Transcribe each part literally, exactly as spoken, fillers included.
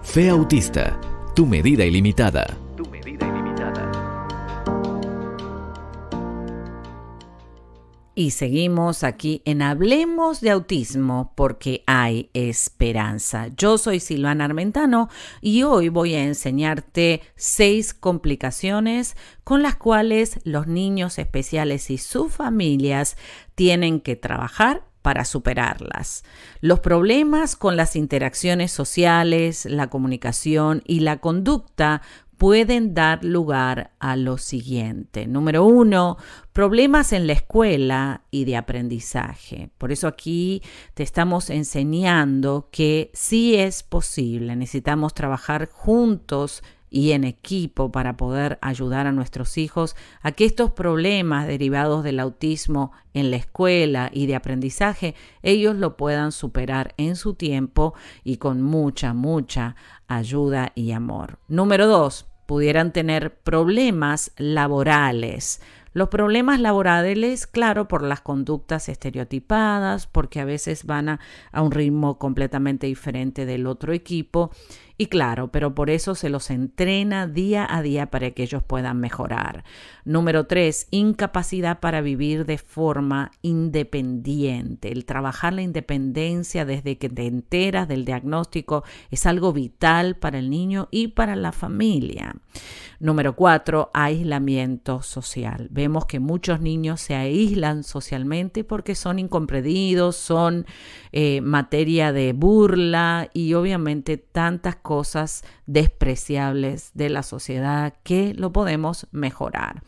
Fe Autista, tu medida ilimitada. Tu medida ilimitada. Y seguimos aquí en Hablemos de Autismo porque hay esperanza. Yo soy Silvana Armentano y hoy voy a enseñarte seis complicaciones con las cuales los niños especiales y sus familias tienen que trabajar para superarlas. Los problemas con las interacciones sociales, la comunicación y la conducta pueden dar lugar a lo siguiente. Número uno, problemas en la escuela y de aprendizaje. Por eso aquí te estamos enseñando que sí es posible. Necesitamos trabajar juntos y en equipo para poder ayudar a nuestros hijos a que estos problemas derivados del autismo en la escuela y de aprendizaje, ellos lo puedan superar en su tiempo y con mucha, mucha ayuda y amor. Número dos, pudieran tener problemas laborales. Los problemas laborales, claro, por las conductas estereotipadas, porque a veces van a, a un ritmo completamente diferente del otro equipo. Y claro, pero por eso se los entrena día a día para que ellos puedan mejorar. Número tres, incapacidad para vivir de forma independiente. El trabajar la independencia desde que te enteras del diagnóstico es algo vital para el niño y para la familia. Número cuatro, aislamiento social. Vemos que muchos niños se aíslan socialmente porque son incomprendidos, son eh, materia de burla y obviamente tantas cosas despreciables de la sociedad que lo podemos mejorar.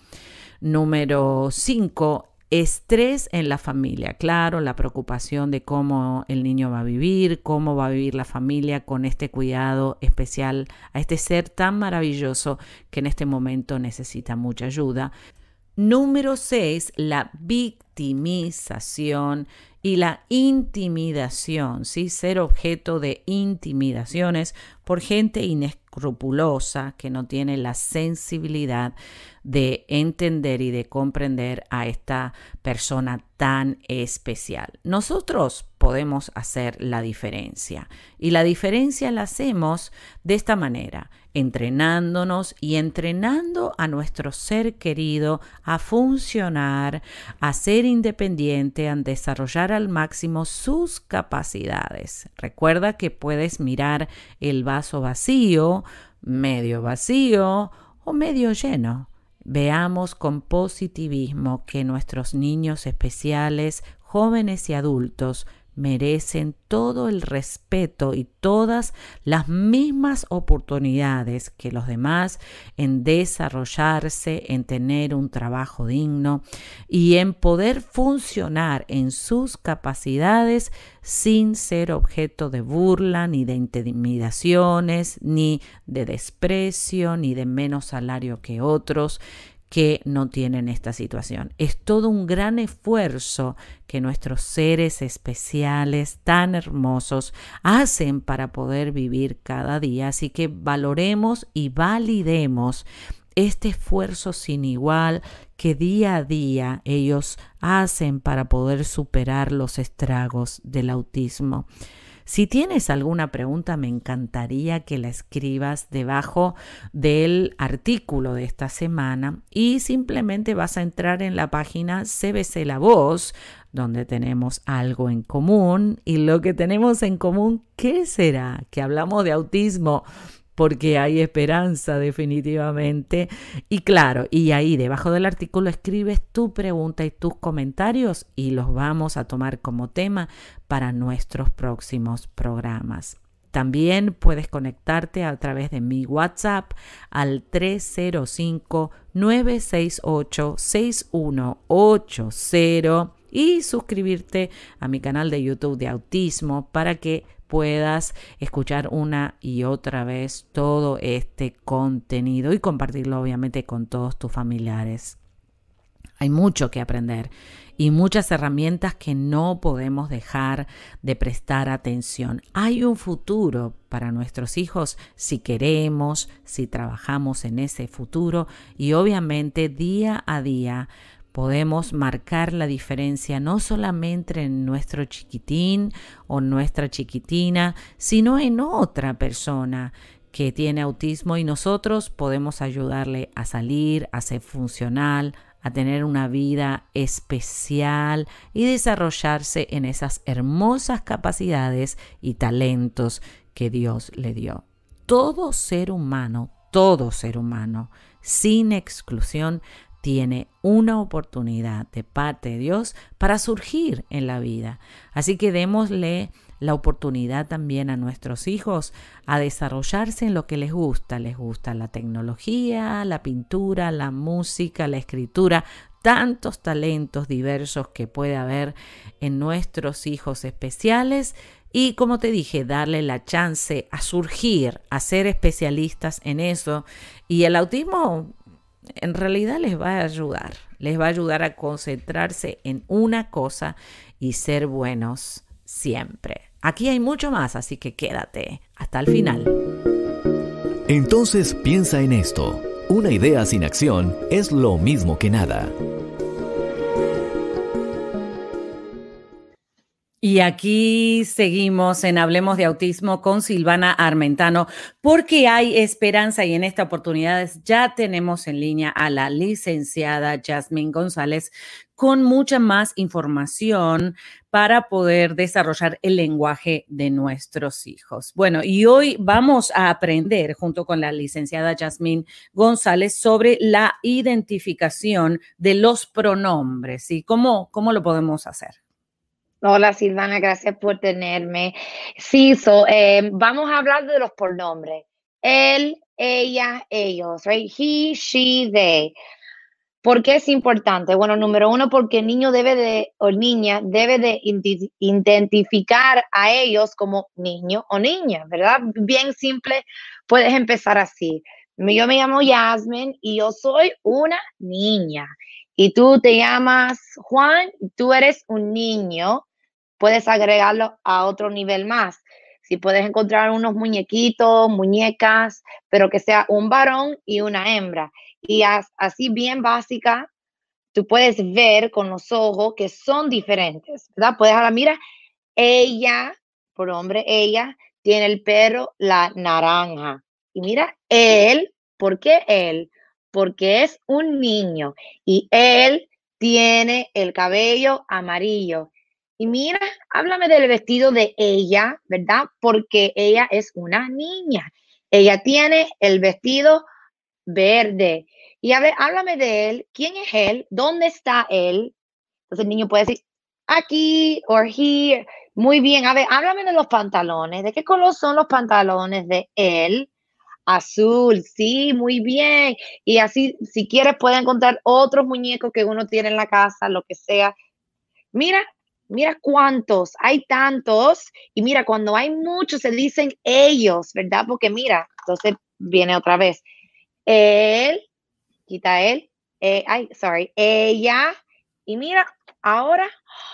Número cinco, estrés en la familia. Claro, la preocupación de cómo el niño va a vivir, cómo va a vivir la familia con este cuidado especial a este ser tan maravilloso que en este momento necesita mucha ayuda. Número seis, la victimización y la intimidación, ¿sí? Ser objeto de intimidaciones por gente inescrupulosa que no tiene la sensibilidad de entender y de comprender a esta persona tan especial. Nosotros podemos hacer la diferencia y la diferencia la hacemos de esta manera, entrenándonos y entrenando a nuestro ser querido a funcionar, a ser independiente, a desarrollar al máximo sus capacidades. Recuerda que puedes mirar el vaso vacío, medio vacío o medio lleno. Veamos con positivismo que nuestros niños especiales, jóvenes y adultos merecen todo el respeto y todas las mismas oportunidades que los demás en desarrollarse, en tener un trabajo digno y en poder funcionar en sus capacidades sin ser objeto de burla, ni de intimidaciones, ni de desprecio, ni de menos salario que otros que no tienen esta situación. Es todo un gran esfuerzo que nuestros seres especiales tan hermosos hacen para poder vivir cada día, así que valoremos y validemos este esfuerzo sin igual que día a día ellos hacen para poder superar los estragos del autismo. Si tienes alguna pregunta, me encantaría que la escribas debajo del artículo de esta semana y simplemente vas a entrar en la página C B C La Voz, donde tenemos algo en común. Y lo que tenemos en común, ¿qué será? Que hablamos de autismo, porque hay esperanza definitivamente. Y claro, y ahí debajo del artículo escribes tu pregunta y tus comentarios y los vamos a tomar como tema para nuestros próximos programas. También puedes conectarte a través de mi WhatsApp al tres cero cinco, nueve seis ocho, seis uno ocho cero y suscribirte a mi canal de YouTube de Autismo para que puedas escuchar una y otra vez todo este contenido y compartirlo obviamente con todos tus familiares. Hay mucho que aprender y muchas herramientas que no podemos dejar de prestar atención. Hay un futuro para nuestros hijos si queremos, si trabajamos en ese futuro y obviamente día a día podemos marcar la diferencia no solamente en nuestro chiquitín o nuestra chiquitina, sino en otra persona que tiene autismo, y nosotros podemos ayudarle a salir, a ser funcional, a tener una vida especial y desarrollarse en esas hermosas capacidades y talentos que Dios le dio. Todo ser humano, todo ser humano, sin exclusión, tiene una oportunidad de parte de Dios para surgir en la vida. Así que démosle la oportunidad también a nuestros hijos a desarrollarse en lo que les gusta. Les gusta la tecnología, la pintura, la música, la escritura, tantos talentos diversos que puede haber en nuestros hijos especiales. Y como te dije, darle la chance a surgir, a ser especialistas en eso. Y el autismo en realidad les va a ayudar, les va a ayudar a concentrarse en una cosa y ser buenos siempre. Aquí hay mucho más, así que quédate hasta el final. Entonces piensa en esto. Una idea sin acción es lo mismo que nada. Y aquí seguimos en Hablemos de Autismo con Silvana Armentano, porque hay esperanza, y en esta oportunidad ya tenemos en línea a la licenciada Jasmine González con mucha más información para poder desarrollar el lenguaje de nuestros hijos. Bueno, y hoy vamos a aprender junto con la licenciada Jasmine González sobre la identificación de los pronombres y cómo, cómo lo podemos hacer. Hola Silvana, gracias por tenerme. Sí, so, eh, vamos a hablar de los pronombres. Él, ella, ellos, right? He, she, they. ¿Por qué es importante? Bueno, número uno, porque el niño debe de, o niña, debe de identificar a ellos como niño o niña, ¿verdad? Bien simple, puedes empezar así. Yo me llamo Jasmine y yo soy una niña. Y tú te llamas Juan, tú eres un niño. Puedes agregarlo a otro nivel más. Si puedes encontrar unos muñequitos, muñecas, pero que sea un varón y una hembra. Y así bien básica, tú puedes ver con los ojos que son diferentes, ¿verdad? Puedes hablar, mira, ella, por hombre, ella, tiene el pelo la naranja. Y mira, él, ¿por qué él? Porque es un niño. Y él tiene el cabello amarillo. Y mira, háblame del vestido de ella, ¿verdad? Porque ella es una niña. Ella tiene el vestido verde. Y a ver, háblame de él. ¿Quién es él? ¿Dónde está él? Entonces el niño puede decir, aquí or here. Muy bien. A ver, háblame de los pantalones. ¿De qué color son los pantalones de él? Azul. Sí, muy bien. Y así, si quieres, puedes encontrar otros muñecos que uno tiene en la casa, lo que sea. Mira, mira cuántos, hay tantos, y mira, cuando hay muchos se dicen ellos, ¿verdad? Porque mira, entonces viene otra vez, él, quita él, eh, ay, sorry, ella, y mira, ahora,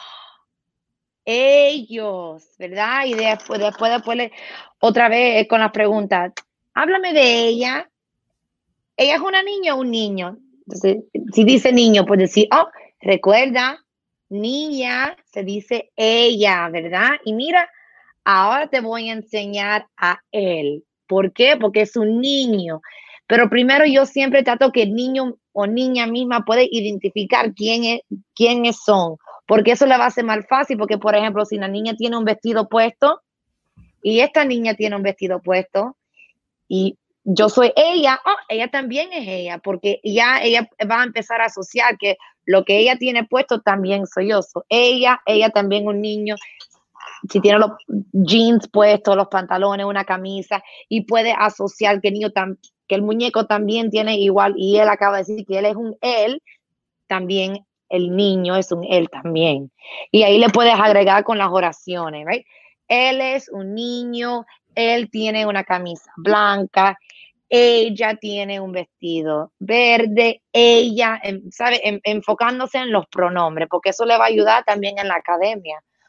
ellos, ¿verdad? Y después, después, después, otra vez con las preguntas, háblame de ella, ¿ella es una niña o un niño? Entonces, si dice niño, pues decir, oh, recuerda, niña, se dice ella, ¿verdad? Y mira, ahora te voy a enseñar a él. ¿Por qué? Porque es un niño. Pero primero yo siempre trato que el niño o niña misma puede identificar quién es, quiénes son. Porque eso le va a hacer más fácil. Porque, por ejemplo, si la niña tiene un vestido puesto y esta niña tiene un vestido puesto y yo soy ella, oh, ella también es ella, porque ya ella va a empezar a asociar que lo que ella tiene puesto también soy yo. So, ella, ella también un niño, si tiene los jeans puestos, los pantalones, una camisa, y puede asociar que el niño tam, que el muñeco también tiene igual, y él acaba de decir que él es un él, también el niño es un él también. Y ahí le puedes agregar con las oraciones, right? Él es un niño, él tiene una camisa blanca, ella tiene un vestido verde, ella, ¿sabe? En, enfocándose en los pronombres, porque eso le va a ayudar también en la academia,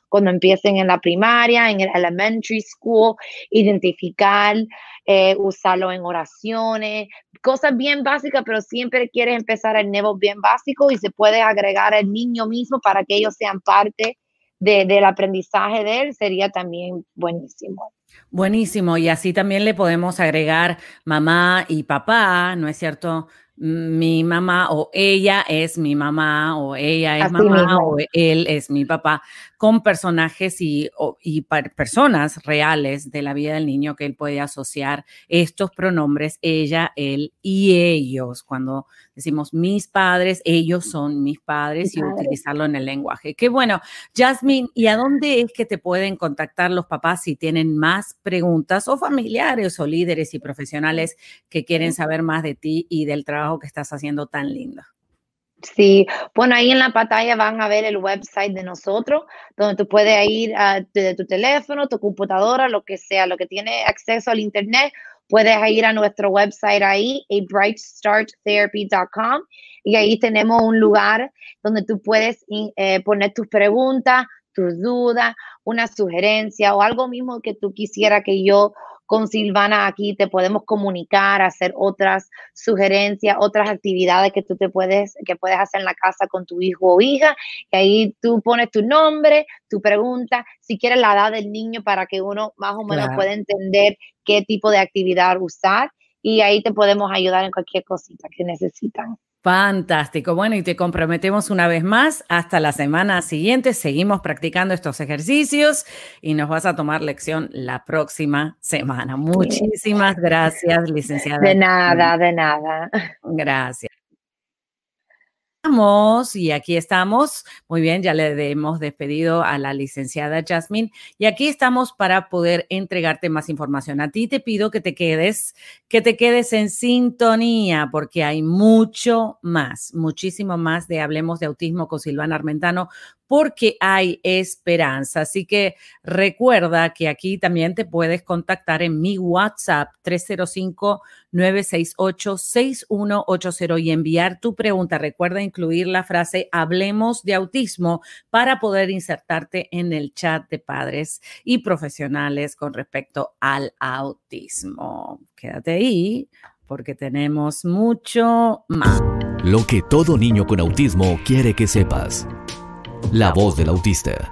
cuando empiecen en la primaria, en el elementary school, identificar, eh, usarlo en oraciones, cosas bien básicas, pero siempre quieres empezar el nivel bien básico y se puede agregar al niño mismo para que ellos sean parte de, del aprendizaje de él, sería también buenísimo. Buenísimo, y así también le podemos agregar mamá y papá, ¿no es cierto? Mi mamá o ella es mi mamá o ella es Así mamá mismo. o él es mi papá, con personajes y, o, y personas reales de la vida del niño que él puede asociar estos pronombres, ella, él y ellos. Cuando decimos mis padres, ellos son mis padres y utilizarlo en el lenguaje. Qué bueno. Jasmine, ¿y a dónde es que te pueden contactar los papás si tienen más preguntas o familiares o líderes y profesionales que quieren saber más de ti y del trabajo que estás haciendo tan lindo? Sí, bueno, ahí en la pantalla van a ver el website de nosotros, donde tú puedes ir uh, desde tu teléfono, tu computadora, lo que sea, lo que tiene acceso al internet, puedes ir a nuestro website ahí, a bright start therapy dot com, y ahí tenemos un lugar donde tú puedes eh, poner tus preguntas, tus dudas, una sugerencia o algo mismo que tú quisieras que yo con Silvana aquí te podemos comunicar, hacer otras sugerencias, otras actividades que tú te puedes, que puedes hacer en la casa con tu hijo o hija, y ahí tú pones tu nombre, tu pregunta, si quieres la edad del niño para que uno más o menos Claro. pueda entender qué tipo de actividad usar, y ahí te podemos ayudar en cualquier cosita que necesitan. Fantástico. Bueno, y te comprometemos una vez más, hasta la semana siguiente seguimos practicando estos ejercicios y nos vas a tomar lección la próxima semana. Muchísimas gracias, licenciada. De nada, de nada. Gracias. Estamos, y aquí estamos. Muy bien, ya le hemos despedido a la licenciada Jasmine y aquí estamos para poder entregarte más información. A ti te pido que te quedes, que te quedes en sintonía porque hay mucho más, muchísimo más de Hablemos de Autismo con Silvana Armentano, porque hay esperanza. Así que recuerda que aquí también te puedes contactar en mi WhatsApp tres cero cinco, nueve seis ocho, seis uno ocho cero y enviar tu pregunta. Recuerda incluir la frase Hablemos de Autismo para poder insertarte en el chat de padres y profesionales con respecto al autismo. Quédate ahí porque tenemos mucho más. Lo que todo niño con autismo quiere que sepas. La voz del autista.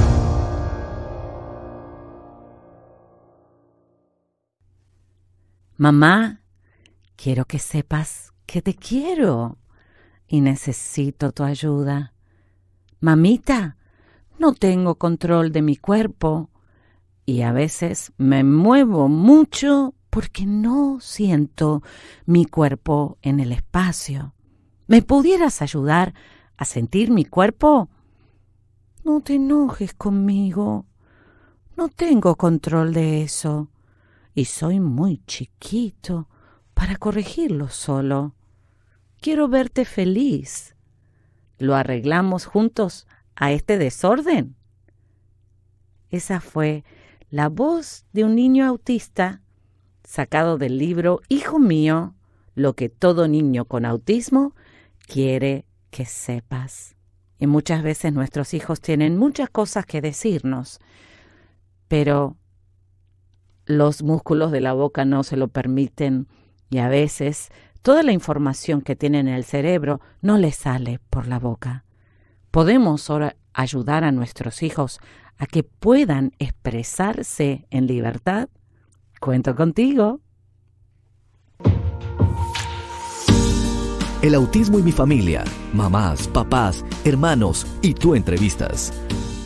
Mamá, quiero que sepas que te quiero y necesito tu ayuda. Mamita, no tengo control de mi cuerpo y a veces me muevo mucho porque no siento mi cuerpo en el espacio. ¿Me pudieras ayudar a sentir mi cuerpo? No te enojes conmigo. No tengo control de eso. Y soy muy chiquito para corregirlo solo. Quiero verte feliz. ¿Lo arreglamos juntos a este desorden? Esa fue la voz de un niño autista sacado del libro Hijo mío, lo que todo niño con autismo quiere que sepas. Y muchas veces nuestros hijos tienen muchas cosas que decirnos, pero los músculos de la boca no se lo permiten y a veces toda la información que tienen en el cerebro no les sale por la boca. ¿Podemos ahora ayudar a nuestros hijos a que puedan expresarse en libertad? Cuento contigo. El autismo y mi familia, mamás, papás, hermanos y tú entrevistas.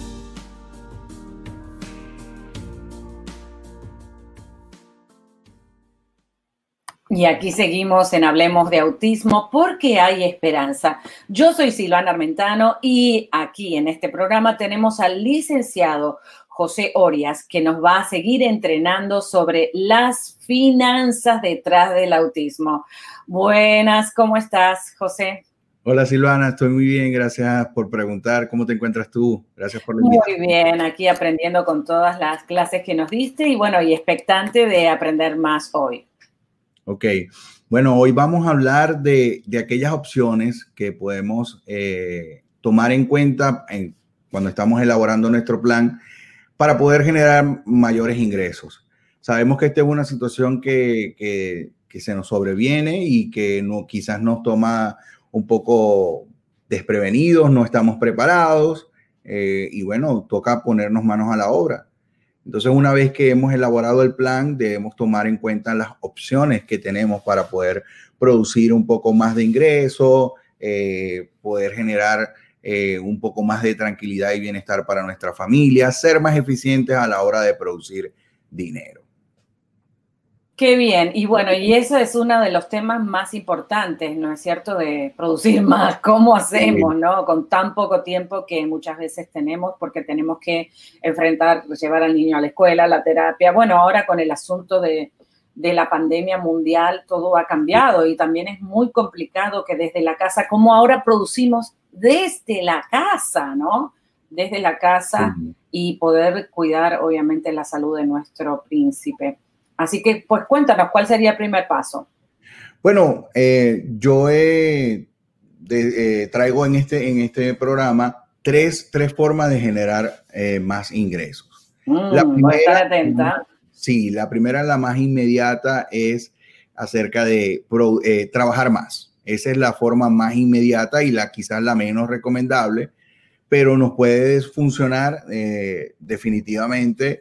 Y aquí seguimos en Hablemos de Autismo porque hay esperanza. Yo soy Silvana Armentano y aquí en este programa tenemos al licenciado José Orias, que nos va a seguir entrenando sobre las finanzas detrás del autismo. Buenas, ¿cómo estás, José? Hola Silvana, estoy muy bien, gracias por preguntar. ¿Cómo te encuentras tú? Gracias por la invitación. Muy bien, aquí aprendiendo con todas las clases que nos diste y bueno, y expectante de aprender más hoy. Ok, bueno, hoy vamos a hablar de, de aquellas opciones que podemos eh, tomar en cuenta en, cuando estamos elaborando nuestro plan para poder generar mayores ingresos. Sabemos que esta es una situación que, que, que se nos sobreviene y que no, quizás nos toma un poco desprevenidos, no estamos preparados eh, y bueno, toca ponernos manos a la obra. Entonces, una vez que hemos elaborado el plan, debemos tomar en cuenta las opciones que tenemos para poder producir un poco más de ingreso, eh, poder generar eh, un poco más de tranquilidad y bienestar para nuestra familia, ser más eficientes a la hora de producir dinero. Qué bien. Y bueno, y eso es uno de los temas más importantes, ¿no es cierto? De producir más. ¿Cómo hacemos, no? Con tan poco tiempo que muchas veces tenemos, porque tenemos que enfrentar, llevar al niño a la escuela, a la terapia. Bueno, ahora con el asunto de, de la pandemia mundial, todo ha cambiado y también es muy complicado que desde la casa, como ahora producimos desde la casa, ¿no? Desde la casa sí. Y poder cuidar, obviamente, la salud de nuestro príncipe. Así que, pues, cuéntanos, ¿cuál sería el primer paso? Bueno, eh, yo eh, de, eh, traigo en este, en este programa tres, tres formas de generar eh, más ingresos. Mm, la primera, voy a estar atenta. Sí, la primera, la más inmediata, es acerca de pro, eh, trabajar más. Esa es la forma más inmediata y la quizás la menos recomendable, pero nos puede funcionar eh, definitivamente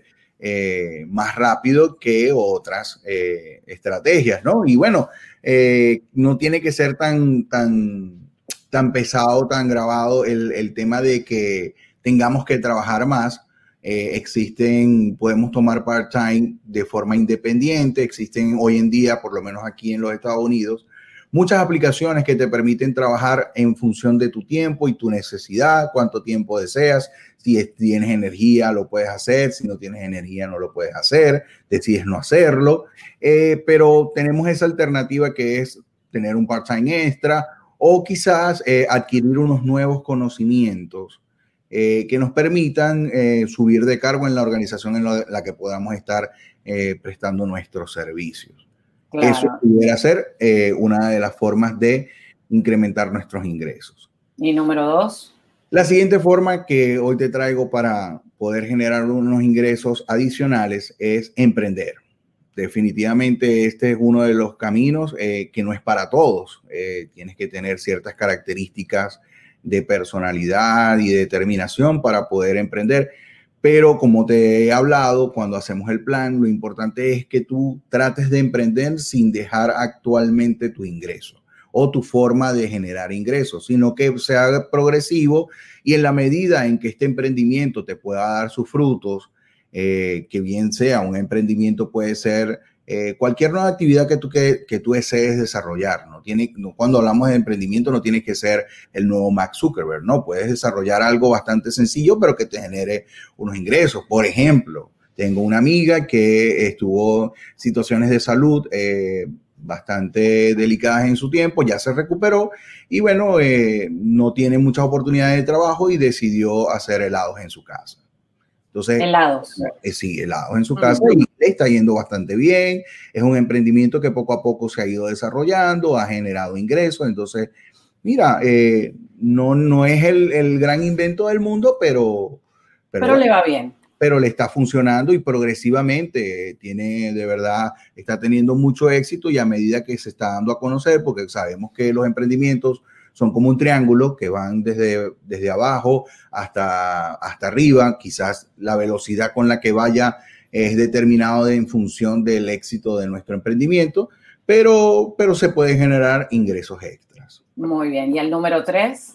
Eh, más rápido que otras eh, estrategias, ¿no? Y bueno, eh, no tiene que ser tan, tan, tan pesado, tan grabado el, el tema de que tengamos que trabajar más. Eh, existen, podemos tomar part-time de forma independiente. Existen hoy en día, por lo menos aquí en los Estados Unidos, muchas aplicaciones que te permiten trabajar en función de tu tiempo y tu necesidad, cuánto tiempo deseas. Si tienes energía, lo puedes hacer. Si no tienes energía, no lo puedes hacer. Decides no hacerlo. Eh, pero tenemos esa alternativa que es tener un part-time extra o quizás eh, adquirir unos nuevos conocimientos eh, que nos permitan eh, subir de cargo en la organización en la que podamos estar eh, prestando nuestros servicios. Claro. Eso pudiera ser eh, una de las formas de incrementar nuestros ingresos. ¿Y número dos? La siguiente forma que hoy te traigo para poder generar unos ingresos adicionales es emprender. Definitivamente este es uno de los caminos eh, que no es para todos. Eh, tienes que tener ciertas características de personalidad y de determinación para poder emprender. Pero como te he hablado, cuando hacemos el plan, lo importante es que tú trates de emprender sin dejar actualmente tu ingreso o tu forma de generar ingresos, sino que sea progresivo y en la medida en que este emprendimiento te pueda dar sus frutos, eh, que bien sea un emprendimiento, puede ser eh, cualquier nueva actividad que tú, que, que tú desees desarrollar. No tiene, no, cuando hablamos de emprendimiento no tiene que ser el nuevo Mark Zuckerberg, no, puedes desarrollar algo bastante sencillo, pero que te genere unos ingresos. Por ejemplo, tengo una amiga que estuvo en situaciones de salud eh, bastante delicadas en su tiempo, ya se recuperó y bueno, eh, no tiene muchas oportunidades de trabajo y decidió hacer helados en su casa. Entonces, helados. Eh, sí, helados en su casa uh-huh. Y le está yendo bastante bien. Es un emprendimiento que poco a poco se ha ido desarrollando, ha generado ingresos. Entonces, mira, eh, no, no es el, el gran invento del mundo, pero... Pero, pero le va bien. Pero le está funcionando y progresivamente tiene, de verdad, está teniendo mucho éxito y a medida que se está dando a conocer, porque sabemos que los emprendimientos son como un triángulo que van desde, desde abajo hasta, hasta arriba. Quizás la velocidad con la que vaya es determinado en función del éxito de nuestro emprendimiento, pero, pero se pueden generar ingresos extras. Muy bien. ¿Y el número tres?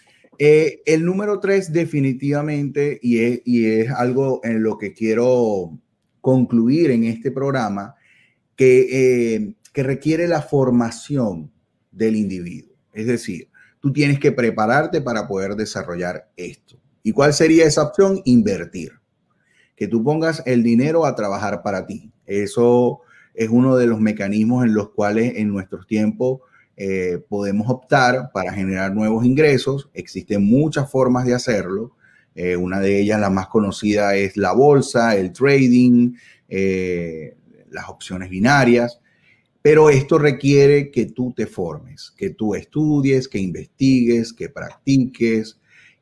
Eh, el número tres definitivamente, y es, y es algo en lo que quiero concluir en este programa, que, eh, que requiere la formación del individuo. Es decir, tú tienes que prepararte para poder desarrollar esto. ¿Y cuál sería esa opción? Invertir. Que tú pongas el dinero a trabajar para ti. Eso es uno de los mecanismos en los cuales en nuestros tiempos Eh, podemos optar para generar nuevos ingresos. Existen muchas formas de hacerlo. Eh, una de ellas, la más conocida, es la bolsa, el trading, eh, las opciones binarias. Pero esto requiere que tú te formes, que tú estudies, que investigues, que practiques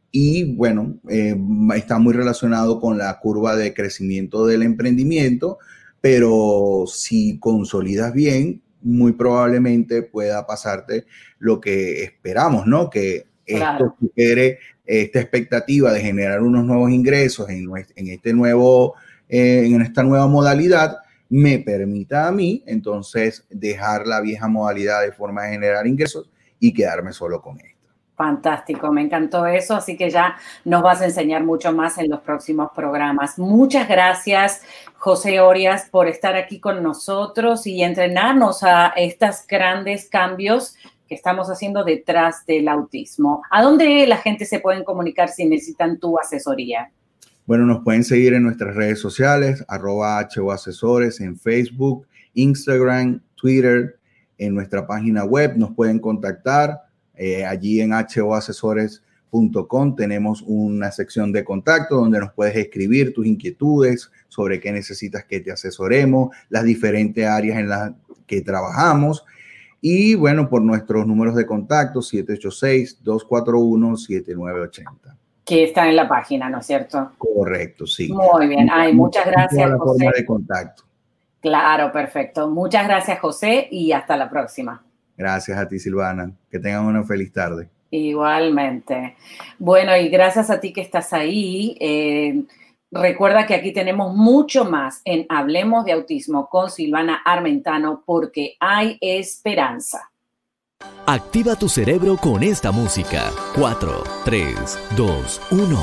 y bueno, eh, está muy relacionado con la curva de crecimiento del emprendimiento, pero si consolidas bien, muy probablemente pueda pasarte lo que esperamos, ¿no? Que Claro. esto supere esta expectativa de generar unos nuevos ingresos en, nues- en este nuevo, eh, en esta nueva modalidad, me permita a mí entonces dejar la vieja modalidad de forma de generar ingresos y quedarme solo con esto. Fantástico, me encantó eso, así que ya nos vas a enseñar mucho más en los próximos programas. Muchas gracias, José Orias, por estar aquí con nosotros y entrenarnos a estos grandes cambios que estamos haciendo detrás del autismo. ¿A dónde la gente se puede comunicar si necesitan tu asesoría? Bueno, nos pueden seguir en nuestras redes sociales, arroba H O Asesores, en Facebook, Instagram, Twitter, en nuestra página web, nos pueden contactar. Eh, allí en h o asesores punto com tenemos una sección de contacto donde nos puedes escribir tus inquietudes sobre qué necesitas que te asesoremos, las diferentes áreas en las que trabajamos y bueno, por nuestros números de contacto siete ocho seis, dos cuatro uno, siete nueve ocho cero. Que está en la página, ¿no es cierto? Correcto, sí. Muy bien. Ay, muchas gracias, La José. forma de contacto. Claro, perfecto. Muchas gracias, José, y hasta la próxima. Gracias a ti, Silvana. Que tengan una feliz tarde. Igualmente. Bueno, y gracias a ti que estás ahí. Eh, recuerda que aquí tenemos mucho más en Hablemos de Autismo con Silvana Armentano porque hay esperanza. Activa tu cerebro con esta música. cuatro, tres, dos, uno.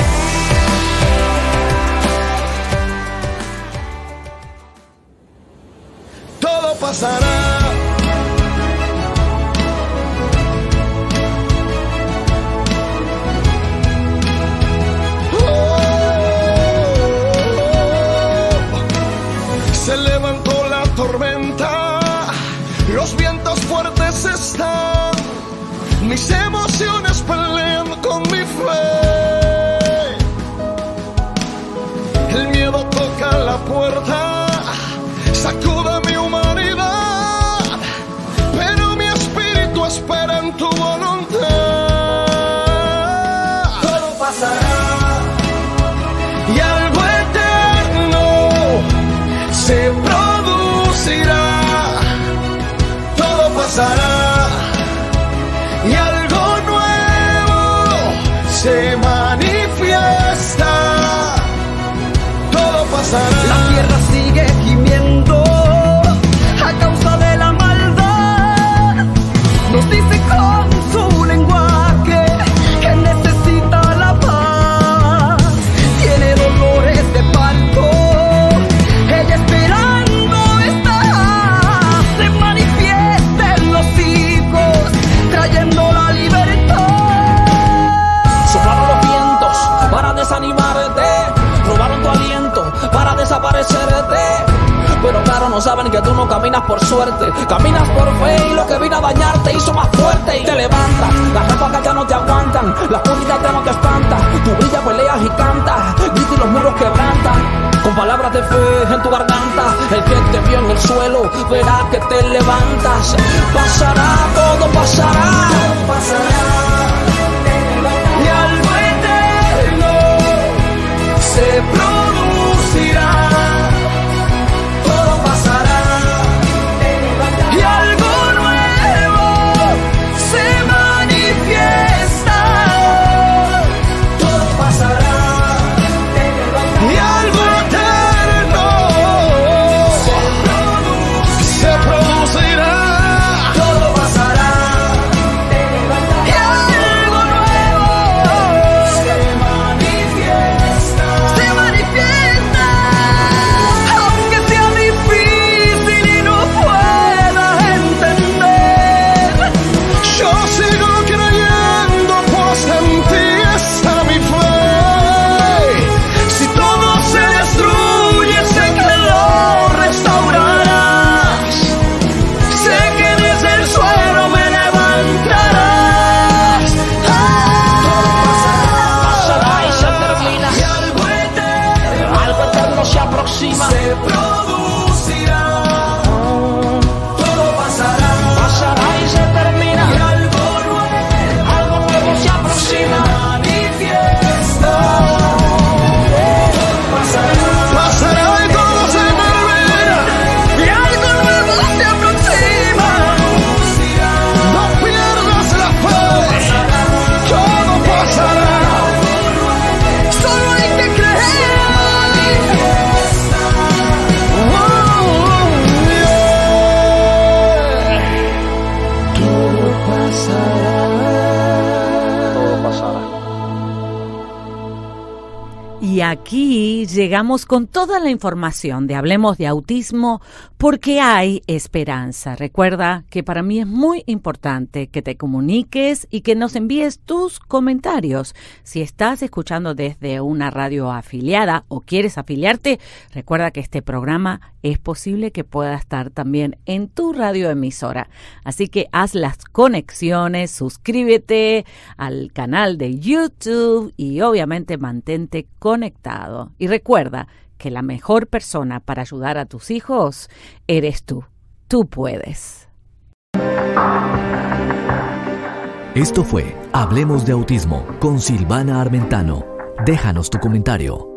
Todo pasará. Se levantó la tormenta, los vientos fuertes están, mis emociones pelean con mi fe. El miedo toca la puerta, sacude mi humanidad, pero mi espíritu espera en tu voluntad. Todo pasará y algo eterno se producirá. Todo pasará y algo nuevo se manifiesta. Todo pasará. La tierra sigue gimiendo a causa de la maldad. Nos dice con su lenguaje que necesita la paz. Tiene dolores de parto, ella esperando está. Se manifiesta en los hijos, trayendo la libertad. Soplaron los vientos para desanimarte, robaron tu aliento para desaparecerte. Pero claro, no saben que tú no caminas por suerte, caminas por fe y lo que vino a dañarte hizo más fuerte y te levantas. Las ráfagas ya no te aguantan, las puertas ya no te espantan. Tú brillas, peleas y cantas, gritas y los muros quebrantan. Con palabras de fe en tu garganta, el que te vio en el suelo verá que te levantas. Pasará, todo pasará, todo pasará. Y algo eterno Se producirá. todo pasará. Y algo nuevo se manifiesta. Todo pasará. Y algo eterno se producirá. Todo pasará. Y algo nuevo Se manifiesta. se manifiesta. Aunque sea difícil y no pueda entender, Yo sigo creyendo, pues en ti está mi fe. Si todo se destruye, sé que lo restaurarás. Sé que desde el suelo me levantarás. Pasará y se termina. Y algo eterno Algo eterno se aproxima. se producirá. Todo pasará. Pasará y se termina. Y algo nuevo Algo nuevo se se aproxima. manifiestará. aquí llegamos con toda la información de Hablemos de Autismo porque hay esperanza. Recuerda que para mí es muy importante que te comuniques y que nos envíes tus comentarios. Si estás escuchando desde una radio afiliada o quieres afiliarte, recuerda que este programa es posible que pueda estar también en tu radioemisora. Así que haz las conexiones, suscríbete al canal de YouTube y obviamente mantente conectado. Y recuerda que la mejor persona para ayudar a tus hijos eres tú. Tú puedes. Esto fue Hablemos de Autismo con Silvana Armentano. Déjanos tu comentario.